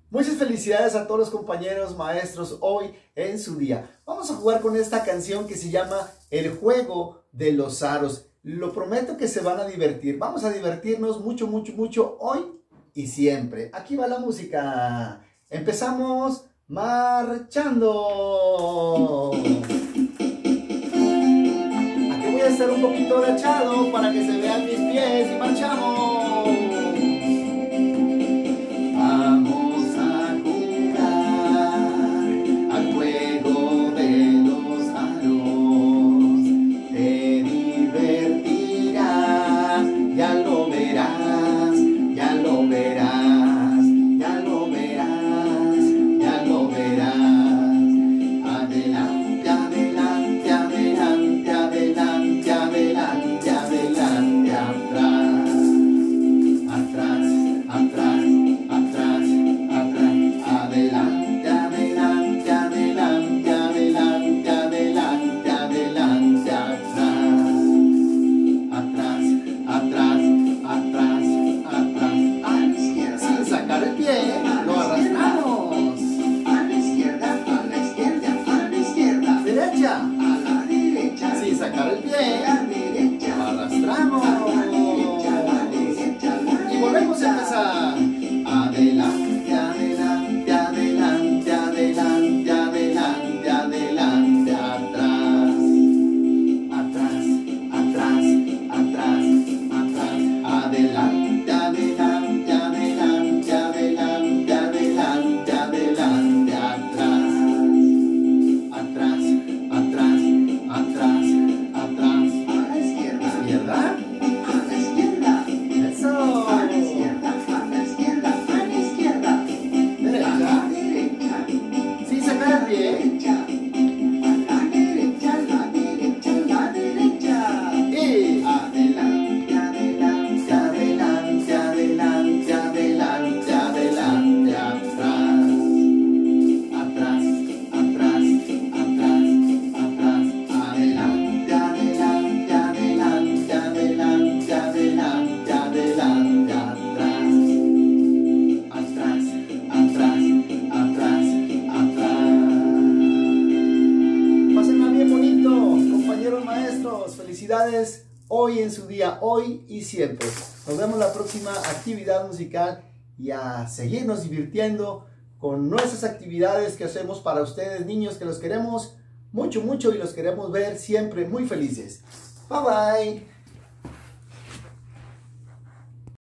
Muchas felicidades a todos los compañeros maestros hoy en su día. Vamos a jugar con esta canción que se llama El Juego de los Aros. Lo prometo que se van a divertir. Vamos a divertirnos mucho, mucho, mucho hoy y siempre. Aquí va la música. Empezamos marchando. Aquí voy a estar un poquito agachado para que se vean mis pies y marchamos. Vamos a jugar al juego de los aros. Te divertirás, ya lo verás, ya lo verás, ya lo verás, ya lo verás. Adelante, adelante, adelante, adelante, adelante, adelante, atrás, atrás, atrás. Sin sacar el pie, arrastramos y volvemos a empezar. Adelante, adelante, adelante, adelante, adelante, adelante, atrás, atrás, atrás, atrás, atrás, adelante, adelante, adelante, adelante, adelante, adelante, atrás, atrás, atrás, atrás, atrás, a la izquierda, izquierda, a la izquierda, eso, a la izquierda, a la izquierda, a la izquierda, derecha, a la derecha, sin sacar el pie, derecha, a la derecha, a la derecha, a la derecha, y adelante, adelante, adelante, adelante, adelante, adelante, atrás, atrás, atrás, atrás, atrás, adelante, adelante, adelante, adelante, adelante, adelante, atrás, atrás, atrás, atrás, atrás. Pásenla bien bonito, compañeros maestros. Felicidades hoy en su día, hoy y siempre. Nos vemos la próxima actividad musical y a seguirnos divirtiendo con nuestras actividades que hacemos para ustedes, niños, que los queremos mucho, mucho y los queremos ver siempre muy felices. Bye, bye.